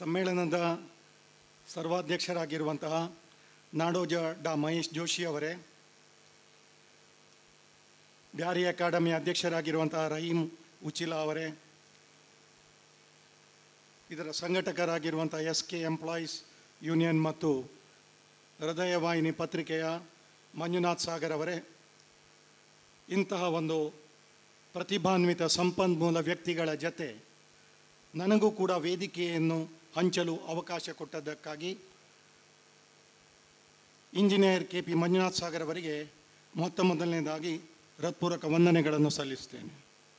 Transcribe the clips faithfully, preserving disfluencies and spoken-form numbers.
ಸಮ್ಮೇಳನದ ಸರ್ವಾಧ್ಯಕ್ಷರಾಗಿರುವಂತಹ ನಾಡೋಜ ಡಾ ಮಹೇಶ್ ಜೋಶಿ ಅವರೇ, ಬ್ಯಾರಿ ಅಕಾಡೆಮಿ ಅಧ್ಯಕ್ಷರಾಗಿರುವಂತಹ ರಹೀಂ ಉಚಿಲಾ ಅವರೇ, ಇದರ ಸಂಘಟಕರಾಗಿರುವಂಥ ಎಸ್ ಕೆ ಎಂಪ್ಲಾಯೀಸ್ ಯೂನಿಯನ್ ಮತ್ತು ಹೃದಯವಾಹಿನಿ ಪತ್ರಿಕೆಯ ಮಂಜುನಾಥ್ ಸಾಗರ್ ಅವರೇ, ಇಂತಹ ಒಂದು ಪ್ರತಿಭಾನ್ವಿತ ಸಂಪನ್ಮೂಲ ವ್ಯಕ್ತಿಗಳ ಜತೆ ನನಗೂ ಕೂಡ ವೇದಿಕೆಯನ್ನು ಹಂಚಲು ಅವಕಾಶ ಕೊಟ್ಟದ್ದಕ್ಕಾಗಿ engineer K P Manjunath Sagar ಅವರಿಗೆ ಮೊತ್ತ ಮೊದಲನೇದಾಗಿ ಹೃತ್ಪೂರ್ವಕ ವಂದನೆಗಳನ್ನು ಸಲ್ಲಿಸುತ್ತೇನೆ.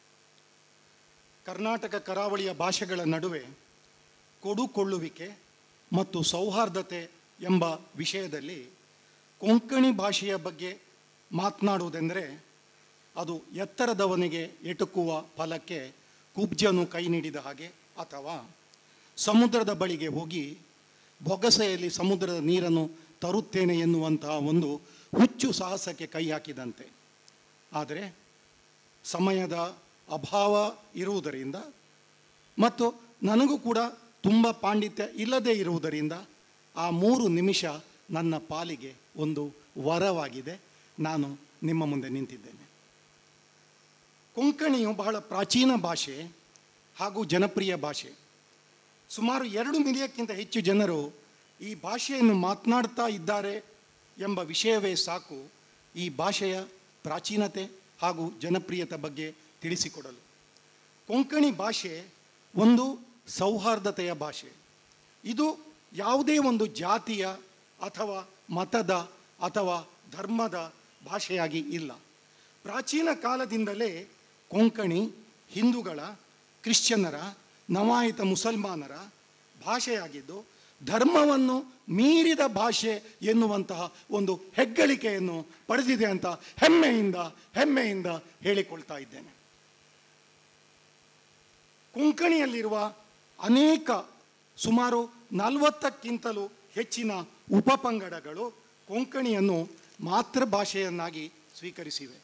ಕರ್ನಾಟಕ ಕರಾವಳಿಯ ಭಾಷೆಗಳ ನಡುವೆ ಕೊಡುಕೊಳ್ಳುವಿಕೆ ಮತ್ತು ಸೌಹಾರ್ದತೆ ಎಂಬ ವಿಷಯದಲ್ಲಿ ಕೊಂಕಣಿ ಭಾಷೆಯ ಬಗ್ಗೆ ಮಾತನಾಡುವುದೆಂದರೆ ಅದು ಎತ್ತರದವನಿಗೆ ಎಟುಕುವ ಫಲಕ್ಕೆ ಕುಬ್ಜನು ಕೈ ನೀಡಿದ ಹಾಗೆ, ಅಥವಾ ಸಮುದ್ರದ ಬಳಿಗೆ ಹೋಗಿ ಬೊಗಸೆಯಲ್ಲಿ ಸಮುದ್ರದ ನೀರನ್ನು ತರುತ್ತೇನೆ ಎನ್ನುವಂತಹ ಒಂದು ಹುಚ್ಚು ಸಾಹಸಕ್ಕೆ ಕೈ ಹಾಕಿದಂತೆ. ಆದರೆ ಸಮಯದ ಅಭಾವ ಇರುವುದರಿಂದ ಮತ್ತು ನನಗೂ ಕೂಡ ತುಂಬ ಪಾಂಡಿತ್ಯ ಇಲ್ಲದೇ ಇರುವುದರಿಂದ ಆ ಮೂರು ನಿಮಿಷ ನನ್ನ ಪಾಲಿಗೆ ಒಂದು ವರವಾಗಿದೆ. ನಾನು ನಿಮ್ಮ ಮುಂದೆ ನಿಂತಿದ್ದೇನೆ. ಕೊಂಕಣಿಯು ಬಹಳ ಪ್ರಾಚೀನ ಭಾಷೆ ಹಾಗೂ ಜನಪ್ರಿಯ ಭಾಷೆ. ಸುಮಾರು ಎರಡು ಮಿಲಿಯಕ್ಕಿಂತ ಹೆಚ್ಚು ಜನರು ಈ ಭಾಷೆಯನ್ನು ಮಾತನಾಡ್ತಾ ಇದ್ದಾರೆ ಎಂಬ ವಿಷಯವೇ ಸಾಕು ಈ ಭಾಷೆಯ ಪ್ರಾಚೀನತೆ ಹಾಗೂ ಜನಪ್ರಿಯತೆ ಬಗ್ಗೆ ತಿಳಿಸಿಕೊಡಲು. ಕೊಂಕಣಿ ಭಾಷೆ ಒಂದು ಸೌಹಾರ್ದತೆಯ ಭಾಷೆ. ಇದು ಯಾವುದೇ ಒಂದು ಜಾತಿಯ ಅಥವಾ ಮತದ ಅಥವಾ ಧರ್ಮದ ಭಾಷೆಯಾಗಿ ಇಲ್ಲ. ಪ್ರಾಚೀನ ಕಾಲದಿಂದಲೇ ಕೊಂಕಣಿ ಹಿಂದೂಗಳ, ಕ್ರಿಶ್ಚಿಯನ್ನರ, ನವಾಯಿತ ಮುಸಲ್ಮಾನರ ಭಾಷೆಯಾಗಿದ್ದು ಧರ್ಮವನ್ನು ಮೀರಿದ ಭಾಷೆ ಎನ್ನುವಂತಹ ಒಂದು ಹೆಗ್ಗಳಿಕೆಯನ್ನು ಪಡೆದಿದೆ ಅಂತ ಹೆಮ್ಮೆಯಿಂದ ಹೆಮ್ಮೆಯಿಂದ ಹೇಳಿಕೊಳ್ತಾ ಇದ್ದೇನೆ. ಕೊಂಕಣಿಯಲ್ಲಿರುವ ಅನೇಕ ಸುಮಾರು ನಲವತ್ತಕ್ಕಿಂತಲೂ ಹೆಚ್ಚಿನ ಉಪಪಂಗಡಗಳು ಕೊಂಕಣಿಯನ್ನು ಮಾತೃಭಾಷೆಯನ್ನಾಗಿ ಸ್ವೀಕರಿಸಿವೆ.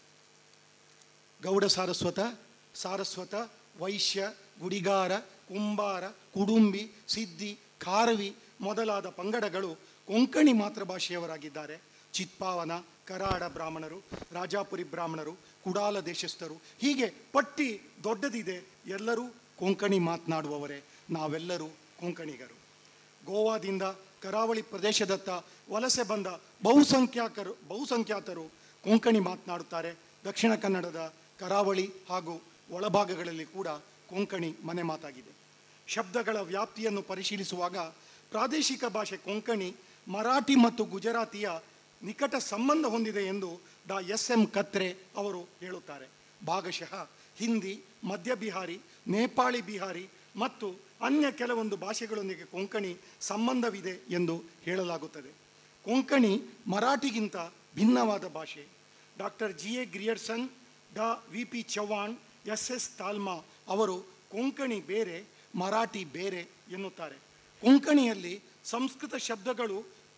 ಗೌಡ ಸಾರಸ್ವತ, ಸಾರಸ್ವತ, ವೈಶ್ಯ, ಗುಡಿಗಾರ, ಕುಂಬಾರ, ಕುಡುಂಬಿ, ಸಿದ್ದಿ, ಖಾರವಿ ಮೊದಲಾದ ಪಂಗಡಗಳು ಕೊಂಕಣಿ ಮಾತೃಭಾಷೆಯವರಾಗಿದ್ದಾರೆ. ಚಿತ್ಪಾವನ, ಕರಾಡ ಬ್ರಾಹ್ಮಣರು, ರಾಜಾಪುರಿ ಬ್ರಾಹ್ಮಣರು, ಕುಡಾಲ ದೇಶಸ್ಥರು, ಹೀಗೆ ಪಟ್ಟಿ ದೊಡ್ಡದಿದೆ. ಎಲ್ಲರೂ ಕೊಂಕಣಿ ಮಾತನಾಡುವವರೇ. ನಾವೆಲ್ಲರೂ ಕೊಂಕಣಿಗರು. ಗೋವಾದಿಂದ ಕರಾವಳಿ ಪ್ರದೇಶದತ್ತ ವಲಸೆ ಬಂದ ಬಹುಸಂಖ್ಯಾತರು ಬಹುಸಂಖ್ಯಾತರು ಕೊಂಕಣಿ ಮಾತನಾಡುತ್ತಾರೆ. ದಕ್ಷಿಣ ಕನ್ನಡದ ಕರಾವಳಿ ಹಾಗೂ ಒಳಭಾಗಗಳಲ್ಲಿ ಕೂಡ ಕೊಂಕಣಿ ಮನೆ ಮಾತಾಗಿದೆ. ಶಬ್ದಗಳ ವ್ಯಾಪ್ತಿಯನ್ನು ಪರಿಶೀಲಿಸುವಾಗ ಪ್ರಾದೇಶಿಕ ಭಾಷೆ ಕೊಂಕಣಿ ಮರಾಠಿ ಮತ್ತು ಗುಜರಾತಿಯ ನಿಕಟ ಸಂಬಂಧ ಹೊಂದಿದೆ ಎಂದು ಡಾ ಎಸ್ ಎಂ ಕತ್ರೆ ಅವರು ಹೇಳುತ್ತಾರೆ. ಭಾಗಶಃ ಹಿಂದಿ, ಮಧ್ಯ ಬಿಹಾರಿ, ನೇಪಾಳಿ ಬಿಹಾರಿ ಮತ್ತು ಅನ್ಯ ಕೆಲವೊಂದು ಭಾಷೆಗಳೊಂದಿಗೆ ಕೊಂಕಣಿ ಸಂಬಂಧವಿದೆ ಎಂದು ಹೇಳಲಾಗುತ್ತದೆ. ಕೊಂಕಣಿ ಮರಾಠಿಗಿಂತ ಭಿನ್ನವಾದ ಭಾಷೆ. ಡಾಕ್ಟರ್ ಜಿ ಎ ಗ್ರಿಯರ್ಸನ್, ಡಾ V P Chavan, S S Talma ಅವರು ಕೊಂಕಣಿ ಬೇರೆ, ಮರಾಠಿ ಬೇರೆ ಎನ್ನುತ್ತಾರೆ. ಕೊಂಕಣಿಯಲ್ಲಿ ಸಂಸ್ಕೃತ ಶಬ್ದಗಳು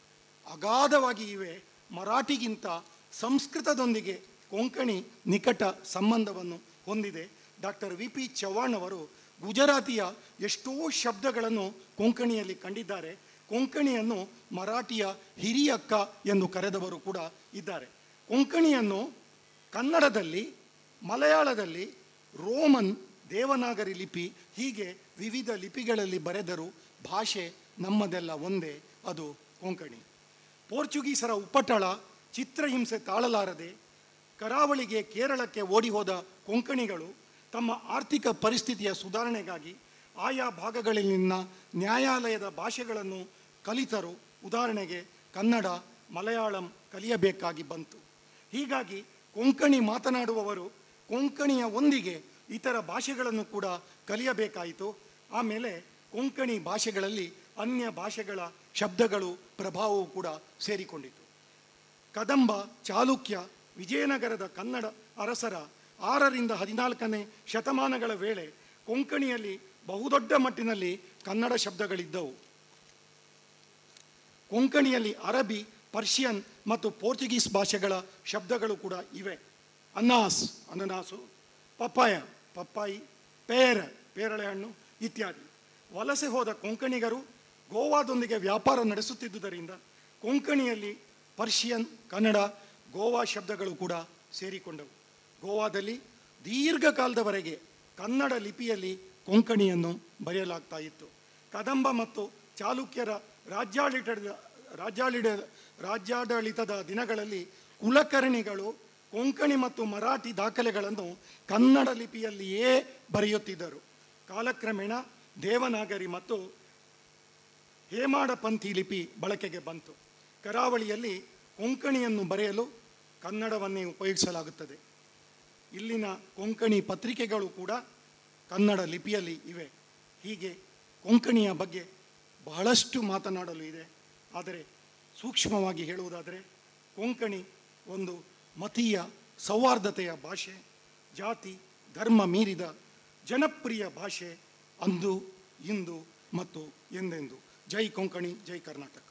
ಅಗಾಧವಾಗಿ ಇವೆ. ಮರಾಠಿಗಿಂತ ಸಂಸ್ಕೃತದೊಂದಿಗೆ ಕೊಂಕಣಿ ನಿಕಟ ಸಂಬಂಧವನ್ನು ಹೊಂದಿದೆ. ಡಾಕ್ಟರ್ ವಿ ಪಿ ಚವ್ಹಾಣ್ ಅವರು ಗುಜರಾತಿಯ ಎಷ್ಟೋ ಶಬ್ದಗಳನ್ನು ಕೊಂಕಣಿಯಲ್ಲಿ ಕಂಡಿದ್ದಾರೆ. ಕೊಂಕಣಿಯನ್ನು ಮರಾಠಿಯ ಹಿರಿಯಕ್ಕ ಎಂದು ಕರೆದವರು ಕೂಡ ಇದ್ದಾರೆ. ಕೊಂಕಣಿಯನ್ನು ಕನ್ನಡದಲ್ಲಿ, ಮಲಯಾಳದಲ್ಲಿ, ರೋಮನ್, ದೇವನಾಗರಿ ಲಿಪಿ ಹೀಗೆ ವಿವಿಧ ಲಿಪಿಗಳಲ್ಲಿ ಬರೆದರೂ ಭಾಷೆ ನಮ್ಮದೆಲ್ಲ ಒಂದೇ, ಅದು ಕೊಂಕಣಿ. ಪೋರ್ಚುಗೀಸರ ಉಪಟಳ, ಚಿತ್ರಹಿಂಸೆ ತಾಳಲಾರದೆ ಕರಾವಳಿಗೆ, ಕೇರಳಕ್ಕೆ ಓಡಿ ಹೋದ ಕೊಂಕಣಿಗಳು ತಮ್ಮ ಆರ್ಥಿಕ ಪರಿಸ್ಥಿತಿಯ ಸುಧಾರಣೆಗಾಗಿ ಆಯಾ ಭಾಗಗಳಲ್ಲಿನ ನ್ಯಾಯಾಲಯದ ಭಾಷೆಗಳನ್ನು ಕಲಿತರು. ಉದಾಹರಣೆಗೆ ಕನ್ನಡ, ಮಲಯಾಳಂ ಕಲಿಯಬೇಕಾಗಿ ಬಂತು. ಹೀಗಾಗಿ ಕೊಂಕಣಿ ಮಾತನಾಡುವವರು ಕೊಂಕಣಿಯ ಒಂದಿಗೆ ಇತರ ಭಾಷೆಗಳನ್ನು ಕೂಡ ಕಲಿಯಬೇಕಾಯಿತು. ಆಮೇಲೆ ಕೊಂಕಣಿ ಭಾಷೆಗಳಲ್ಲಿ ಅನ್ಯ ಭಾಷೆಗಳ ಶಬ್ದಗಳು, ಪ್ರಭಾವವು ಕೂಡ ಸೇರಿಕೊಂಡಿತು. ಕದಂಬ, ಚಾಲುಕ್ಯ, ವಿಜಯನಗರದ ಕನ್ನಡ ಅರಸರ ಆರರಿಂದ ಹದಿನಾಲ್ಕನೇ ಶತಮಾನಗಳ ವೇಳೆ ಕೊಂಕಣಿಯಲ್ಲಿ ಬಹುದೊಡ್ಡ ಮಟ್ಟಿನಲ್ಲಿ ಕನ್ನಡ ಶಬ್ದಗಳಿದ್ದವು. ಕೊಂಕಣಿಯಲ್ಲಿ ಅರಬಿ, ಪರ್ಷಿಯನ್ ಮತ್ತು ಪೋರ್ಚುಗೀಸ್ ಭಾಷೆಗಳ ಶಬ್ದಗಳು ಕೂಡ ಇವೆ. ಅನಾಸ್, ಅನನಾಸು, ಪಪ್ಪಾಯ, ಪಪ್ಪಾಯಿ, ಪೇರ, ಪೇರಳೆ ಹಣ್ಣು ಇತ್ಯಾದಿ. ವಲಸೆ ಹೋದ ಕೊಂಕಣಿಗರು ಗೋವಾದೊಂದಿಗೆ ವ್ಯಾಪಾರ ನಡೆಸುತ್ತಿದ್ದುದರಿಂದ ಕೊಂಕಣಿಯಲ್ಲಿ ಪರ್ಷಿಯನ್, ಕನ್ನಡ, ಗೋವಾ ಶಬ್ದಗಳು ಕೂಡ ಸೇರಿಕೊಂಡವು. ಗೋವಾದಲ್ಲಿ ದೀರ್ಘಕಾಲದವರೆಗೆ ಕನ್ನಡ ಲಿಪಿಯಲ್ಲಿ ಕೊಂಕಣಿಯನ್ನು ಬರೆಯಲಾಗ್ತಾ ಇತ್ತು. ಕದಂಬ ಮತ್ತು ಚಾಲುಕ್ಯರ ರಾಜ್ಯಾಡಳಿತದ ರಾಜ್ಯಾಡಳಿತ ರಾಜ್ಯಾಡಳಿತದ ದಿನಗಳಲ್ಲಿ ಕುಲಕರ್ಣಿಗಳು ಕೊಂಕಣಿ ಮತ್ತು ಮರಾಠಿ ದಾಖಲೆಗಳನ್ನು ಕನ್ನಡ ಲಿಪಿಯಲ್ಲಿಯೇ ಬರೆಯುತ್ತಿದ್ದರು. ಕಾಲಕ್ರಮೇಣ ದೇವನಾಗರಿ ಮತ್ತು ಹೇಮಾಡಪಂಥಿ ಲಿಪಿ ಬಳಕೆಗೆ ಬಂತು. ಕರಾವಳಿಯಲ್ಲಿ ಕೊಂಕಣಿಯನ್ನು ಬರೆಯಲು ಕನ್ನಡವನ್ನೇ ಉಪಯೋಗಿಸಲಾಗುತ್ತದೆ. ಇಲ್ಲಿನ ಕೊಂಕಣಿ ಪತ್ರಿಕೆಗಳು ಕೂಡ ಕನ್ನಡ ಲಿಪಿಯಲ್ಲಿ ಇವೆ. ಹೀಗೆ ಕೊಂಕಣಿಯ ಬಗ್ಗೆ ಬಹಳಷ್ಟು ಮಾತನಾಡಲು ಇದೆ. ಆದರೆ ಸೂಕ್ಷ್ಮವಾಗಿ ಹೇಳುವುದಾದರೆ ಕೊಂಕಣಿ ಒಂದು ಮತೀಯ ಸೌಹಾರ್ದತೆಯ ಭಾಷೆ, ಜಾತಿ ಧರ್ಮ ಮೀರಿದ ಜನಪ್ರಿಯ ಭಾಷೆ, ಅಂದು ಇಂದು ಮತ್ತು ಎಂದೆಂದು. ಜೈ ಕೊಂಕಣಿ, ಜೈ ಕರ್ನಾಟಕ.